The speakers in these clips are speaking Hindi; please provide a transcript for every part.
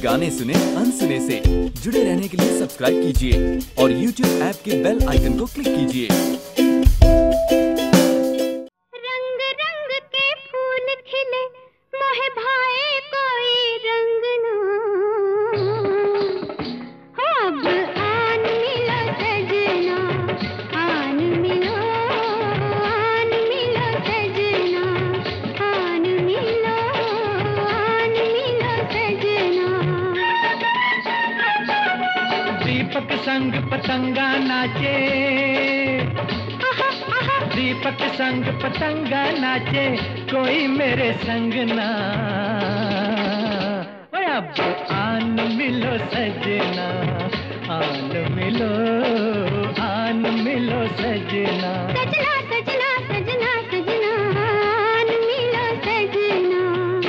गाने सुने अनसुने से। जुड़े रहने के लिए सब्सक्राइब कीजिए और YouTube ऐप के बेल आइकन को क्लिक कीजिए। रंग रंग के फूल खिले मोहे भाए कोई रंग ना हो। अब आन मिलो सजना, आन मिलो सजना, आन मिलो सजना। दीपक संग पतंगा नाचे, दीपक संग पतंगा नाचे, कोई मेरे संग ना। ओए अब आन मिलो सजना, आन मिलो सजना। सजना सजना सजना सजना, आन मिलो सजना।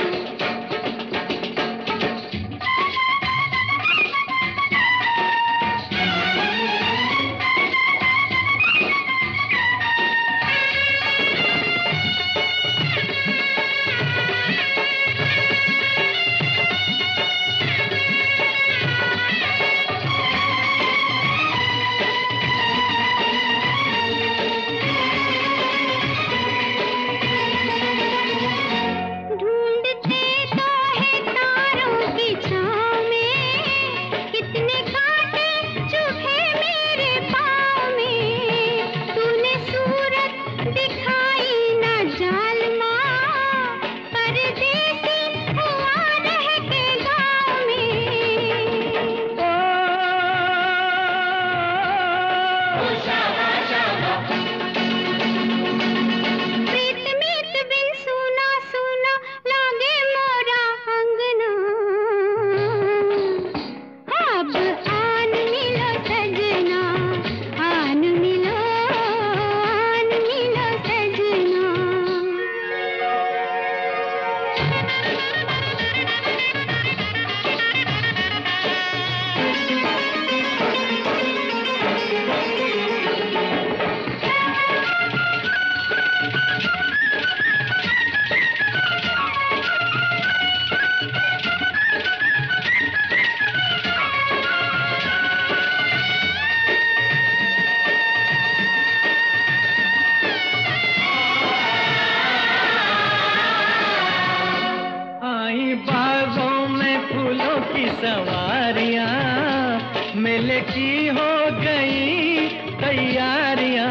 सवारियां मेले की हो गई तैयारियां,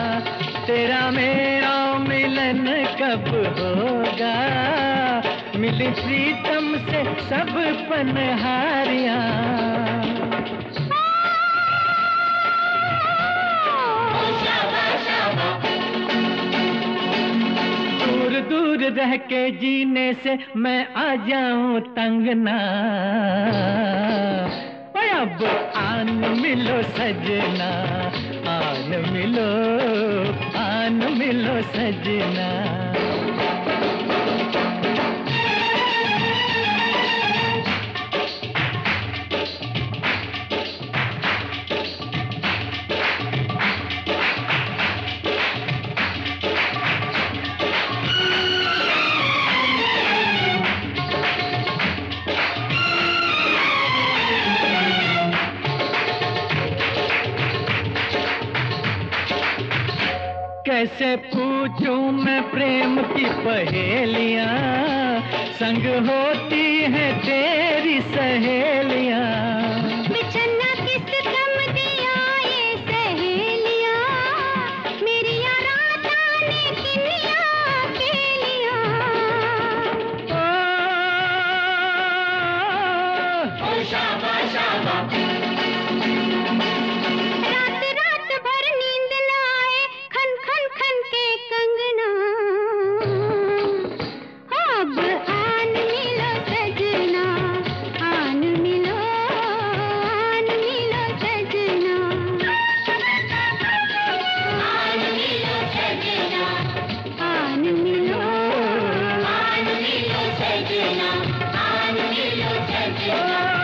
तेरा मेरा मिलन कब होगा, मिली प्रीतम से सब पनहारियां। दूर दूर रह के जीने से मैं आ जाऊं तंग ना। अब आन मिलो सजना, आन मिलो सजना। कैसे पूछूं मैं प्रेम की पहेलियां, संग होती हैं तेरी सहेलियां। बिछड़ना किस दम दिया ये सहेलियां, मेरी राता ने किनिया अकेलियां। ओ शाबा शाबा, सजना, आन मिलो सजना।